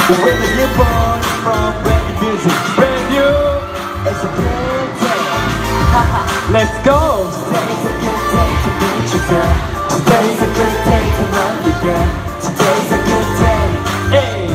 Whether you're born from brand new music, brand new, it's a good day. Let's go. Today's a good day to meet you, girl. Today's a good day to love you, girl. Today's a good day. Hey.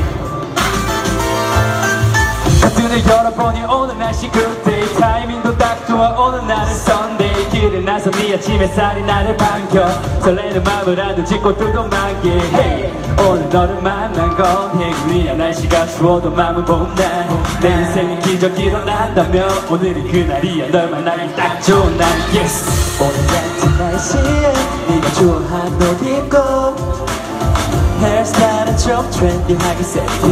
가슴을 열어보니 오늘 날씨 good day. 타이밍도 딱 좋아 오늘 날은 Sunday. 길을 나서 네 아침 햇살이 나를 반겨. 설레는 마음을 안도짓고 뚫고만 게 hey. 오늘 너를 만난 건 행운이야. 날씨가 추워도 마음은 봄 날. 내 인생이 기적이 일어난다면 오늘이 그날이야. 널 만나기 딱 좋은 날 yes. 오늘 같은 날씨에 네가 좋아하는 옷 입고 헤어스타일은 좀 트렌디하게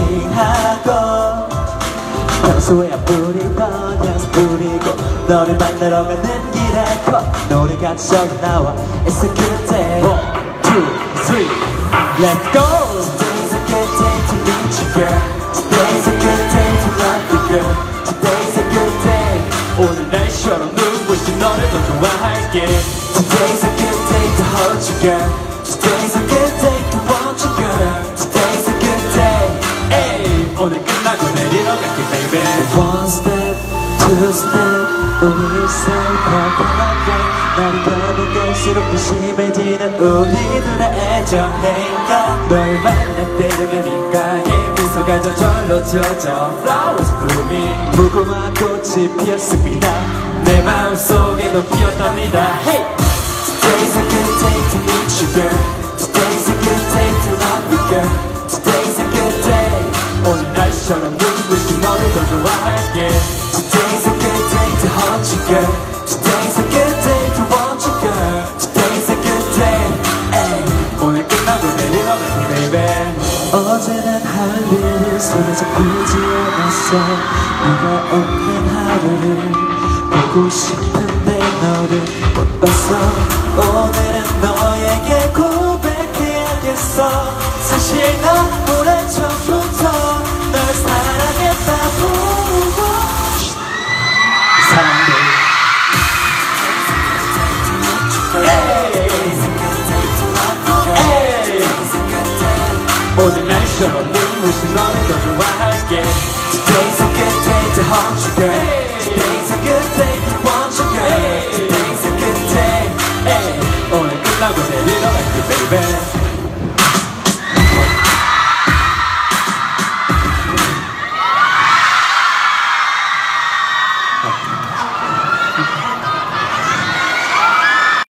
세팅하고 평소에 안 부리던 향수 뿌리고 너를 만나러 가는 길에 노래가 적어 나와 It's a good day 1, 2, 3 Let's go Today's a good day to meet you girl Today's a good day to love you girl Today's a good day 오늘 날씨처럼 눈부신 너를 더 좋아할게 Today's a good day to hold you girl Today's a good day to want you girl Today's a good day ay, 오늘 끝나고 내리러 갈게 baby One step, two step 우리 사이 펄펄하게 날이 가면 갈수록 더 심해지는 우리들의 애정 행각 널 만날 때려가니까 이 미소가 저절로 젖어 Flowers blooming 무궁화 꽃이 피었습니다 내 마음속에도 피었답니다 Hey! Today's a good day to meet you girl Today's a good day to love you girl Today's a good day 오늘 날씨처럼 눈부신 너를 더 좋아할게 Today's a good day to hold you girl Today's a good day to want you girl Today's a good day ay. 오늘 끝나고 내리러 갈게 baby 어제는 할 일이 손에 잡히지 않았어 네가 없는 하루를 보고 싶은데 너를 못 봤어 오늘은 너에게 고백해야겠어 사실 넌 오래전부터 널 사랑했다고 사랑해 오늘 날씨처럼 눈부신 너를 더 좋아할게 Today's a good day to hold you girl